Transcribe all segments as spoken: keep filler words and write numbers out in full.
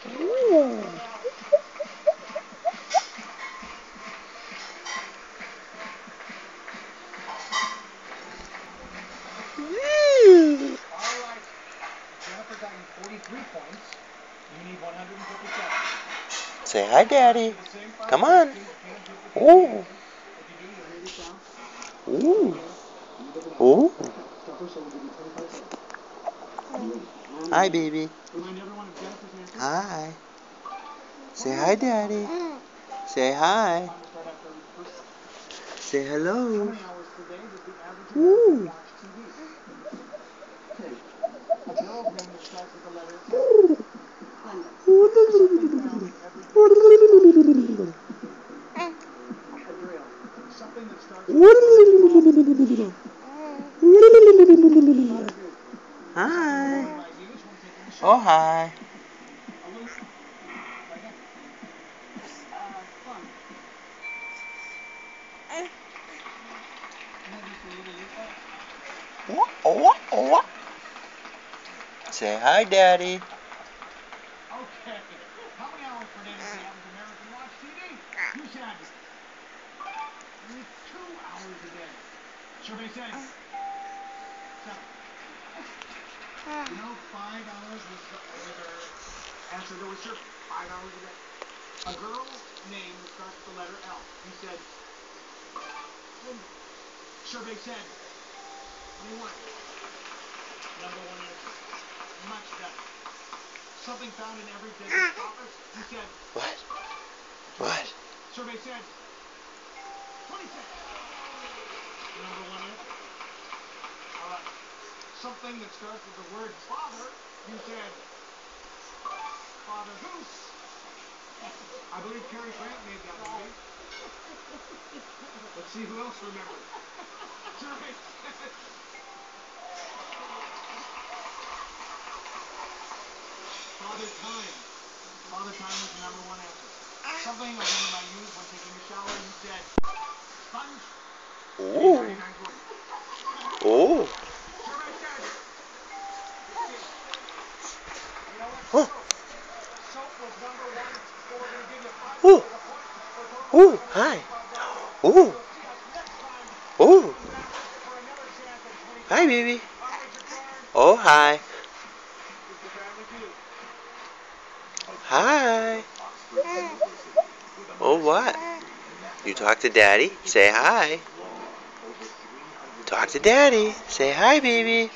Ooh. Woo. All right. Jennifer got you forty-three points. You need one hundred fifty-seven. Say hi, Daddy. Come on. Ooh. Ooh. Ooh. Hi, baby. Hi. Say hi, Daddy. Say hi. Say hello. Ooh. Hi. Oh, hi. Oh, oh, oh. Say hi, Daddy. Okay. How many hours per day does the average American watch T V? You said only two hours a day. Survey said seven. You know, five hours was, was our answer to a survey. Five hours a day. A girl name that starts with the letter L. You said Linda. Survey said twenty-one. Number one answer. Much better. Something found in every dentist's office. You said What? What? survey said twenty-six. Number one answer. All right. Something that starts with the word father. You said Father Goose. I believe Cary Grant made that movie. Let's see who else remembers. Survey said Father Time. Father Time was the number one answer. Something a woman might use when taking a shower. You said sponge. Ooh. Ooh. Survey said you know what? Huh. Soap. Soap was number one, so we're going to give you five Ooh. dollars a point for a total of Ooh. five hundred Hi. twenty-five dollars. Ooh. You'll see us next time. Ooh. Come back for another chance at twenty Hi, dollars. baby. I'm Richard Karn. Oh, hi. This is the Family Feud. Hi. Oh, what? You talk to Daddy? Say hi. Talk to Daddy. Say hi, baby.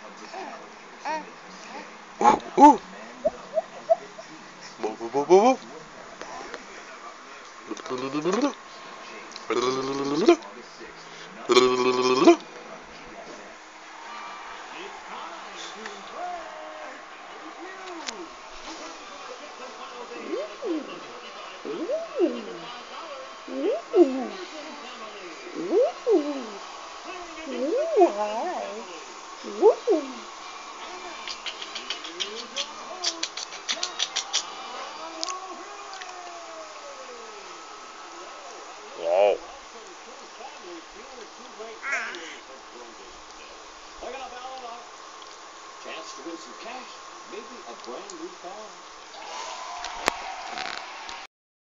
Ooh, ooh. Boo, boo, boo, boo, boo.